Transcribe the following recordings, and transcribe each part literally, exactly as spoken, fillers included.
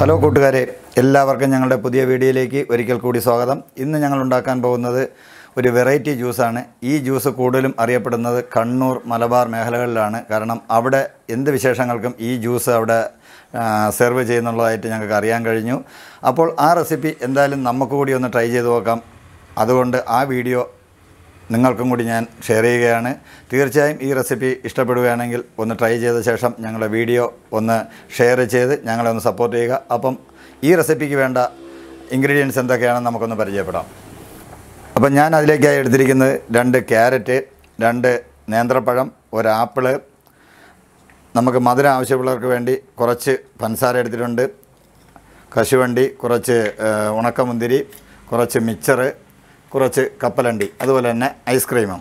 Hello കൂട്ടുകാരെ, എല്ലാവർക്കും ഞങ്ങളുടെ പുതിയ വീഡിയോയിലേക്ക് ഒരിക്കൽ കൂടി സ്വാഗതം. ഇന്ന് ഞങ്ങൾ ഉണ്ടാക്കാൻ പോകുന്നത് ഒരു വെറൈറ്റി ജ്യൂസാണ്. ഈ ജ്യൂസ് കൂടുതലും അറിയപ്പെടുന്നത് കണ്ണൂർ മലബാർ മേഖലകളിലാണ്. കാരണം അവിടെ എന്ത് വിശേഷങ്ങൾക്കും ഈ ജ്യൂസ് അവിടെ സെർവ് ചെയ്യുന്നുള്ളതായിട്ട് ഞങ്ങൾക്ക് അറിയാൻ കഴിഞ്ഞു. അപ്പോൾ ആ റെസിപ്പി എന്തായാലും നമുക്ക് കൂടി ഒന്ന് ട്രൈ ചെയ്ത് നോക്കാം. അതുകൊണ്ട് ആ വീഡിയോ നിങ്ങൾക്കും കൂടി ഞാൻ ഷെയർ ചെയ്യുകയാണ്. തീർച്ചയായും ഈ റെസിപ്പി ഇഷ്ടപ്പെടുകയാണെങ്കിൽ ഒന്ന് ട്രൈ ചെയ്ത ശേഷം ഞങ്ങളുടെ വീഡിയോ ഒന്ന് ഷെയർ ചെയ്ത് ഞങ്ങളെ ഒന്ന് സപ്പോർട്ട് ചെയ്യുക. അപ്പം ഈ റെസിപ്പിക്ക് വേണ്ട ഇൻഗ്രീഡിയൻസ് എന്തൊക്കെയാണെന്ന് നമുക്കൊന്ന് പരിചയപ്പെടാം. അപ്പം ഞാൻ അതിലേക്കായി എടുത്തിരിക്കുന്നത് രണ്ട് ക്യാരറ്റ്, രണ്ട് നേന്ത്രപ്പഴം, ഒരു ആപ്പിള്, നമുക്ക് മധുരം ആവശ്യമുള്ളവർക്ക് വേണ്ടി കുറച്ച് പഞ്ചസാര എടുത്തിട്ടുണ്ട്, കശുവണ്ടി, കുറച്ച് ഉണക്കമുന്തിരി, കുറച്ച് മിക്സറ്, കുറച്ച് കപ്പലണ്ടി, അതുപോലെ തന്നെ ഐസ്ക്രീമും.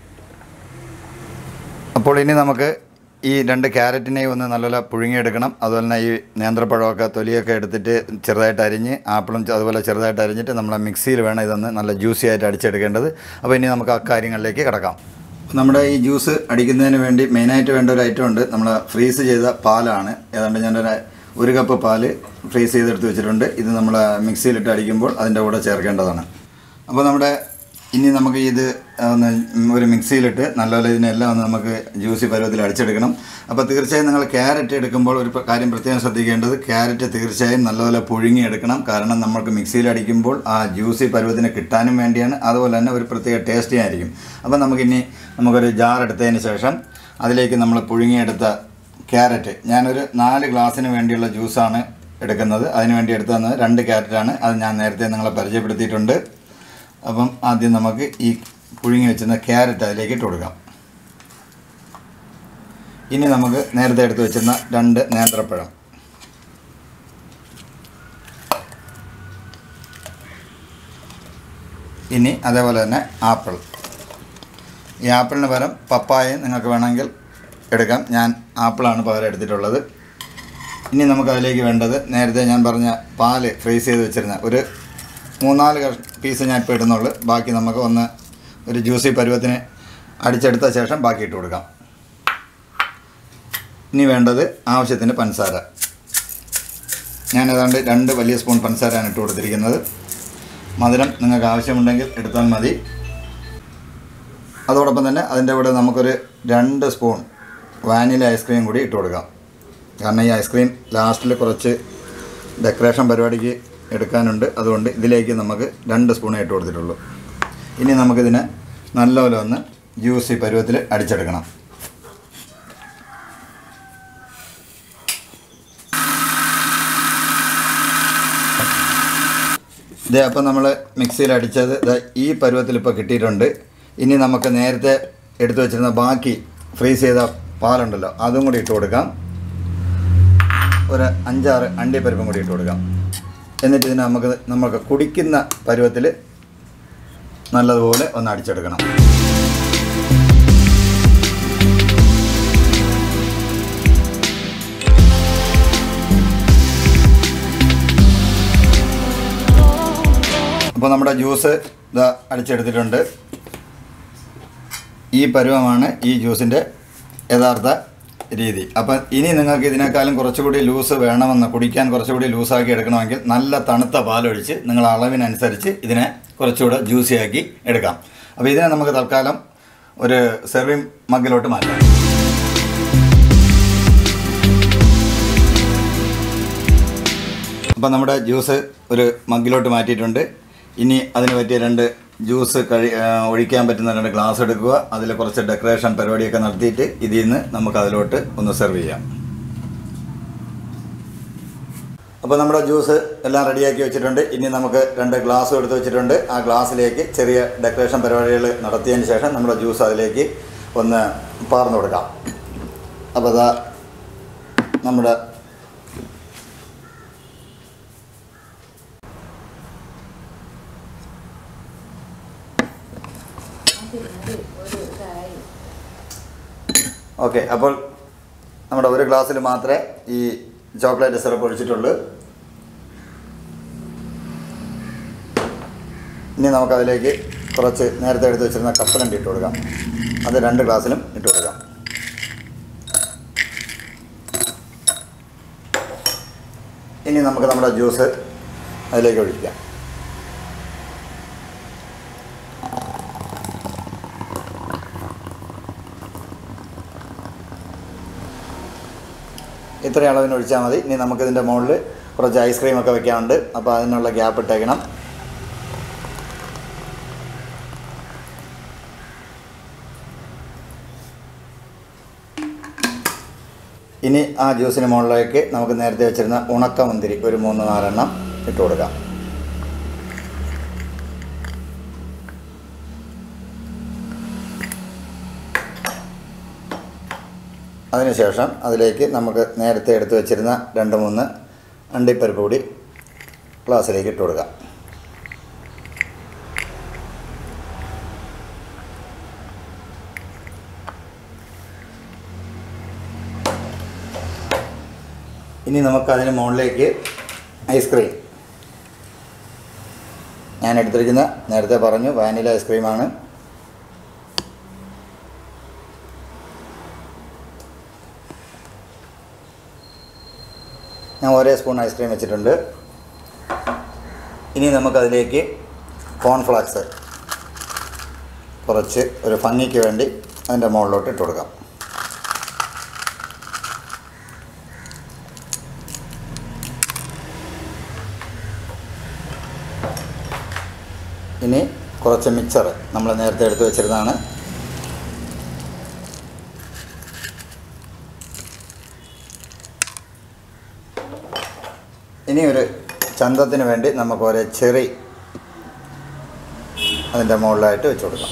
അപ്പോൾ ഇനി നമുക്ക് ഈ രണ്ട് ക്യാരറ്റിനെയും ഒന്ന് നല്ലപോലെ പുഴുങ്ങിയെടുക്കണം. അതുപോലെ തന്നെ ഈ നേന്ത്രപ്പഴമൊക്കെ തൊലിയൊക്കെ എടുത്തിട്ട് ചെറുതായിട്ട് അരിഞ്ഞ്, ആപ്പിളും അതുപോലെ ചെറുതായിട്ട് അരിഞ്ഞിട്ട് നമ്മളെ മിക്സിയിൽ വേണം ഇതൊന്ന് നല്ല ജ്യൂസി ആയിട്ട് അടിച്ചെടുക്കേണ്ടത്. അപ്പോൾ ഇനി നമുക്ക് ആ കാര്യങ്ങളിലേക്ക് കിടക്കാം. നമ്മുടെ ഈ ജ്യൂസ് അടിക്കുന്നതിന് വേണ്ടി മെയിനായിട്ട് വേണ്ട ഒരു ഐറ്റം ഉണ്ട്. നമ്മൾ ഫ്രീസ് ചെയ്ത പാലാണ്. ഏതാണ്ട് ഞാനൊരു ഒരു കപ്പ് പാല് ഫ്രീസ് ചെയ്തെടുത്ത് വെച്ചിട്ടുണ്ട്. ഇത് നമ്മൾ മിക്സിയിലിട്ട് അടിക്കുമ്പോൾ അതിൻ്റെ കൂടെ ചേർക്കേണ്ടതാണ്. അപ്പോൾ നമ്മുടെ ഇനി നമുക്ക് ഇത് ഒന്ന് ഒരു മിക്സിയിലിട്ട് നല്ലപോലെ ഇതിനെല്ലാം ഒന്ന് നമുക്ക് ജ്യൂസി പരുവത്തിൽ അടിച്ചെടുക്കണം. അപ്പോൾ തീർച്ചയായും നിങ്ങൾ ക്യാരറ്റ് എടുക്കുമ്പോൾ ഒരു കാര്യം പ്രത്യേകം ശ്രദ്ധിക്കേണ്ടത്, ക്യാരറ്റ് തീർച്ചയായും നല്ലപോലെ പുഴുങ്ങിയെടുക്കണം. കാരണം നമുക്ക് മിക്സിയിൽ അടിക്കുമ്പോൾ ആ ജ്യൂസി പരുവത്തിന് കിട്ടാനും വേണ്ടിയാണ്. അതുപോലെ തന്നെ ഒരു പ്രത്യേക ടേസ്റ്റി ആയിരിക്കും. അപ്പോൾ നമുക്കിനി നമുക്കൊരു ജാർ എടുത്തതിന് ശേഷം അതിലേക്ക് നമ്മൾ പുഴുങ്ങിയെടുത്ത ക്യാരറ്റ്, ഞാനൊരു നാല് ഗ്ലാസ്സിന് വേണ്ടിയുള്ള ജ്യൂസാണ് എടുക്കുന്നത്. അതിന് വേണ്ടി എടുത്തു തന്നത് രണ്ട് ക്യാരറ്റാണ്. അത് ഞാൻ നേരത്തെ നിങ്ങളെ പരിചയപ്പെടുത്തിയിട്ടുണ്ട്. അപ്പം ആദ്യം നമുക്ക് ഈ പുഴുങ്ങി വെച്ചിരുന്ന ക്യാരറ്റ് അതിലേക്ക് ഇട്ട് കൊടുക്കാം. ഇനി നമുക്ക് നേരത്തെ എടുത്ത് വെച്ചിരുന്ന രണ്ട് നേന്ത്രപ്പഴം, ഇനി അതേപോലെ തന്നെ ആപ്പിൾ. ഈ ആപ്പിളിന് പകരം പപ്പായ നിങ്ങൾക്ക് വേണമെങ്കിൽ എടുക്കാം. ഞാൻ ആപ്പിളാണ് പകരം എടുത്തിട്ടുള്ളത്. ഇനി നമുക്ക് അതിലേക്ക് വേണ്ടത് നേരത്തെ ഞാൻ പറഞ്ഞ പാല് ഫ്രീസ് ചെയ്ത് വെച്ചിരുന്ന ഒരു മൂന്നാല് പീസ് ഞാൻ ഇപ്പോൾ ഇടുന്നുള്ളൂ. ബാക്കി നമുക്ക് ഒന്ന് ഒരു ജ്യൂസി പരുവത്തിന് അടിച്ചെടുത്ത ശേഷം ബാക്കി ഇട്ട് കൊടുക്കാം. ഇനി വേണ്ടത് ആവശ്യത്തിന് പഞ്ചസാര. ഞാൻ ഏതാണ്ട് രണ്ട് വലിയ സ്പൂൺ പഞ്ചസാരയാണ് ഇട്ട് കൊടുത്തിരിക്കുന്നത്. മധുരം നിങ്ങൾക്ക് ആവശ്യമുണ്ടെങ്കിൽ എടുത്താൽ മതി. അതോടൊപ്പം തന്നെ അതിൻ്റെ കൂടെ നമുക്കൊരു രണ്ട് സ്പൂൺ വാനില ഐസ്ക്രീം കൂടി ഇട്ട് കൊടുക്കാം. കാരണം ഈ ഐസ്ക്രീം ലാസ്റ്റിൽ കുറച്ച് ഡെക്കറേഷൻ പരിപാടിക്ക് എടുക്കാനുണ്ട്. അതുകൊണ്ട് ഇതിലേക്ക് നമുക്ക് രണ്ട് സ്പൂണേ ഇട്ട് കൊടുത്തിട്ടുള്ളൂ. ഇനി നമുക്കിതിനെ നല്ലപോലെ ഒന്ന് ജ്യൂസി പരുവത്തിൽ അടിച്ചെടുക്കണം. ഇതേ അപ്പം നമ്മൾ മിക്സിയിൽ അടിച്ചത് ഈ പരുവത്തിൽ ഇപ്പോൾ കിട്ടിയിട്ടുണ്ട്. ഇനി നമുക്ക് നേരത്തെ എടുത്തു വെച്ചിരുന്ന ബാക്കി ഫ്രീസ് ചെയ്ത പാലുണ്ടല്ലോ, അതും കൂടി ഇട്ട് കൊടുക്കാം. ഒരു അഞ്ചാറ് അണ്ടിപ്പരിപ്പും കൂടി ഇട്ട് കൊടുക്കാം. എന്നിട്ട് ഇതിനെ നമുക്ക് നമുക്ക് കുടിക്കുന്ന പരുവത്തിൽ നല്ലതുപോലെ ഒന്ന് അടിച്ചെടുക്കണം. അപ്പോൾ നമ്മുടെ ജ്യൂസ് ഇതാ അടിച്ചെടുത്തിട്ടുണ്ട്. ഈ പരുവമാണ് ഈ ജ്യൂസിൻ്റെ യഥാർത്ഥ രീതി. അപ്പം ഇനി നിങ്ങൾക്ക് ഇതിനേക്കാളും കുറച്ചുകൂടി ലൂസ് വേണമെന്ന്, കുടിക്കാൻ കുറച്ചുകൂടി ലൂസാക്കി എടുക്കണമെങ്കിൽ നല്ല തണുത്ത പാലൊഴിച്ച് നിങ്ങൾ അളവിനനുസരിച്ച് ഇതിനെ കുറച്ചുകൂടെ ജ്യൂസിയാക്കി എടുക്കാം. അപ്പോൾ ഇതിനെ നമുക്ക് തൽക്കാലം ഒരു സെർവിങ് മഗ്ഗിലോട്ട് മാറ്റാം. അപ്പം നമ്മുടെ ജ്യൂസ് ഒരു മഗ്ഗിലോട്ട് മാറ്റിയിട്ടുണ്ട്. ഇനി അതിന് പറ്റിയ രണ്ട് ജ്യൂസ് കഴി ഒഴിക്കാൻ പറ്റുന്ന രണ്ട് ഗ്ലാസ് എടുക്കുക. അതിൽ കുറച്ച് ഡെക്കറേഷൻ പരിപാടിയൊക്കെ നടത്തിയിട്ട് ഇതിൽ നിന്ന് നമുക്ക് അതിലോട്ട് ഒന്ന് സെർവ് ചെയ്യാം. അപ്പോൾ നമ്മുടെ ജ്യൂസ് എല്ലാം റെഡിയാക്കി വെച്ചിട്ടുണ്ട്. ഇനി നമുക്ക് രണ്ട് ഗ്ലാസ് എടുത്ത് വെച്ചിട്ടുണ്ട്. ആ ഗ്ലാസ്സിലേക്ക് ചെറിയ ഡെക്കറേഷൻ പരിപാടികൾ നടത്തിയതിന് ശേഷം നമ്മുടെ ജ്യൂസ് അതിലേക്ക് ഒന്ന് പാർന്നു കൊടുക്കാം. അപ്പോൾ അതാ നമ്മുടെ ഓക്കെ. അപ്പോൾ നമ്മുടെ ഒരു ഗ്ലാസ്സിൽ മാത്രമേ ഈ ചോക്ലേറ്റ് സിറപ്പ് ഒഴിച്ചിട്ടുള്ളൂ. ഇനി നമുക്കതിലേക്ക് കുറച്ച് നേരത്തെ എടുത്ത് വെച്ചിരുന്ന കപ്പലണ്ടി ഇട്ട് കൊടുക്കാം. അത് രണ്ട് ഗ്ലാസ്സിലും ഇട്ട് കൊടുക്കാം. ഇനി നമുക്ക് നമ്മുടെ ജ്യൂസ് അതിലേക്ക് ഒഴിക്കാം. ഇത്രയും അളവിന് ഒഴിച്ചാൽ മതി. ഇനി നമുക്കിതിൻ്റെ മുകളിൽ കുറച്ച് ഐസ്ക്രീമൊക്കെ വെക്കാനുണ്ട്. അപ്പോൾ അതിനുള്ള ഗ്യാപ്പ് ഇട്ടേക്കണം. ഇനി ആ ജ്യൂസിന് മുകളിലേക്ക് നമുക്ക് നേരത്തെ വെച്ചിരുന്ന ഉണക്കമുന്തിരി ഒരു മൂന്ന് നാലെണ്ണം ഇട്ട് കൊടുക്കാം. അതിനുശേഷം അതിലേക്ക് നമുക്ക് നേരത്തെ എടുത്തു വെച്ചിരുന്ന രണ്ട് മൂന്ന് അണ്ടിപ്പരിപ്പ് കൂടി ഗ്ലാസ്സിലേക്ക് ഇട്ട് കൊടുക്കാം. ഇനി നമുക്കതിന് മുകളിലേക്ക് ഐസ്ക്രീം, ഞാൻ എടുത്തിരിക്കുന്ന നേരത്തെ പറഞ്ഞു വാനില ഐസ്ക്രീമാണ്. ഞാൻ ഒരേ സ്പൂൺ ഐസ്ക്രീം വെച്ചിട്ടുണ്ട്. ഇനി നമുക്കതിലേക്ക് കോൺഫ്ലാക്സ് കുറച്ച് ഒരു ഭംഗിക്ക് വേണ്ടി അതിൻ്റെ മുകളിലോട്ട് ഇട്ട് കൊടുക്കാം. ഇനി കുറച്ച് മിക്സർ നമ്മൾ നേരത്തെ എടുത്ത് വെച്ചിരുന്നതാണ്. ഇനി ഒരു ചന്തത്തിന് വേണ്ടി നമുക്ക് ഒരു ചെറി അതിൻ്റെ മുകളിലായിട്ട് വെച്ച് കൊടുക്കാം.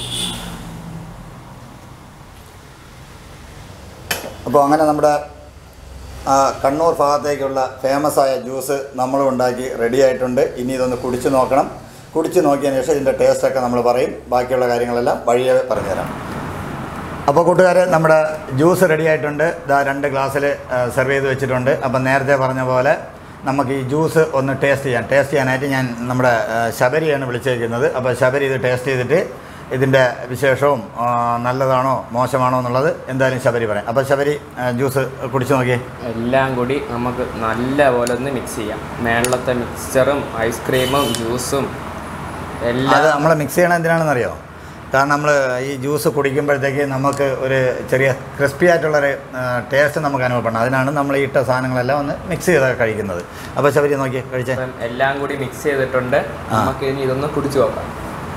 അപ്പോൾ അങ്ങനെ നമ്മുടെ കണ്ണൂർ ഭാഗത്തേക്കുള്ള ഫേമസ് ആയ ജ്യൂസ് നമ്മളും ഉണ്ടാക്കി റെഡി ആയിട്ടുണ്ട്. ഇനി ഇതൊന്ന് കുടിച്ച് നോക്കണം. കുടിച്ച് നോക്കിയതിന് ശേഷം ഇതിൻ്റെ ടേസ്റ്റൊക്കെ നമ്മൾ പറയും. ബാക്കിയുള്ള കാര്യങ്ങളെല്ലാം വഴിയെ പറഞ്ഞുതരാം. അപ്പോൾ കൂട്ടുകാരെ, നമ്മുടെ ജ്യൂസ് റെഡി ആയിട്ടുണ്ട്. ഇതാ രണ്ട് ഗ്ലാസ്സിൽ സെർവ് ചെയ്ത് വെച്ചിട്ടുണ്ട്. അപ്പം നേരത്തെ പറഞ്ഞ പോലെ നമുക്ക് ഈ ജ്യൂസ് ഒന്ന് ടേസ്റ്റ് ചെയ്യാം. ടേസ്റ്റ് ചെയ്യാനായിട്ട് ഞാൻ നമ്മുടെ ശബരിയാണ് വിളിച്ചേക്കുന്നത്. അപ്പോൾ ശബരി ഇത് ടേസ്റ്റ് ചെയ്തിട്ട് ഇതിൻ്റെ വിശേഷവും നല്ലതാണോ മോശമാണോ എന്നുള്ളത് എന്തായാലും ശബരി പറയാം. അപ്പോൾ ശബരി ജ്യൂസ് കുടിച്ച് നോക്കിയേ. എല്ലാം കൂടി നമുക്ക് നല്ല പോലെ ഒന്ന് മിക്സ് ചെയ്യാം. മേളത്തെ മിക്സ്ചറും ഐസ്ക്രീമും ജ്യൂസും എല്ലാം അത് നമ്മൾ മിക്സ് ചെയ്യണം എന്തിനാണെന്നറിയോ? കാരണം നമ്മൾ ഈ ജ്യൂസ് കുടിക്കുമ്പോഴത്തേക്ക് നമുക്ക് ഒരു ചെറിയ ക്രിസ്പി ആയിട്ടുള്ളൊരു ടേസ്റ്റ് നമുക്ക് അനുഭവപ്പെടണം. അതിനാണ് നമ്മൾ ഈ ഇട്ട സാധനങ്ങളെല്ലാം ഒന്ന് മിക്സ് ചെയ്ത് കഴിക്കുന്നത്. അപ്പോൾ ശബരി നോക്കി കഴിച്ചേ. എല്ലാം കൂടി മിക്സ് ചെയ്തിട്ടുണ്ട്. നമുക്ക് ഇനി ഇതൊന്ന് കുടിച്ചു നോക്കാം.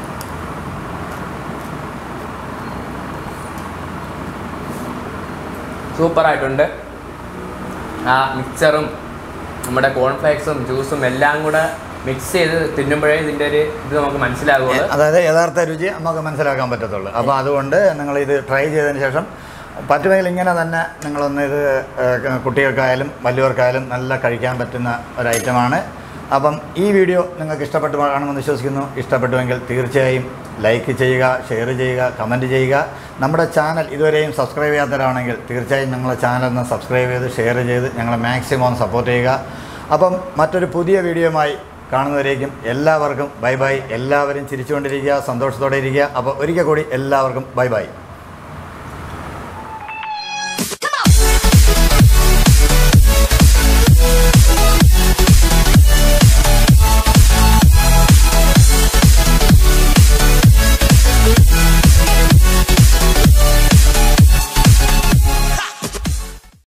സൂപ്പറായിട്ടുണ്ട്. ആ മിക്സറും നമ്മുടെ കോൺഫ്ലേക്സും ജ്യൂസും എല്ലാം കൂടെ മിക്സ് ചെയ്ത് തിന്നുമ്പോഴേ ഇതിൻ്റെ ഒരു ഇത് നമുക്ക് മനസ്സിലാകുള്ളൂ. അതായത് യഥാർത്ഥ രുചി നമുക്ക് മനസ്സിലാക്കാൻ പറ്റത്തുള്ളൂ. അപ്പോൾ അതുകൊണ്ട് നിങ്ങളിത് ട്രൈ ചെയ്തതിന് ശേഷം പറ്റുമെങ്കിൽ ഇങ്ങനെ തന്നെ നിങ്ങളൊന്ന് ഇത് കുട്ടികൾക്കായാലും വലിയവർക്കായാലും നല്ല കഴിക്കാൻ പറ്റുന്ന ഒരു ഐറ്റമാണ്. അപ്പം ഈ വീഡിയോ നിങ്ങൾക്ക് ഇഷ്ടപ്പെട്ടു കാണുമെന്ന് വിശ്വസിക്കുന്നു. ഇഷ്ടപ്പെട്ടുവെങ്കിൽ തീർച്ചയായും ലൈക്ക് ചെയ്യുക, ഷെയർ ചെയ്യുക, കമൻറ്റ് ചെയ്യുക. നമ്മുടെ ചാനൽ ഇതുവരെയും സബ്സ്ക്രൈബ് ചെയ്യാത്തവരാണെങ്കിൽ തീർച്ചയായും ഞങ്ങളുടെ ചാനൽ ഒന്ന് സബ്സ്ക്രൈബ് ചെയ്ത് ഷെയർ ചെയ്ത് ഞങ്ങളെ മാക്സിമം സപ്പോർട്ട് ചെയ്യുക. അപ്പം മറ്റൊരു പുതിയ വീഡിയോയുമായി കാണുന്നവരേക്കും എല്ലാവർക്കും ബൈ ബൈ. എല്ലാവരും ചിരിച്ചുകൊണ്ടിരിക്കുക, സന്തോഷത്തോടെ ഇരിക്കുക. അപ്പോൾ ഒരിക്കൽ കൂടി എല്ലാവർക്കും ബൈ ബൈ.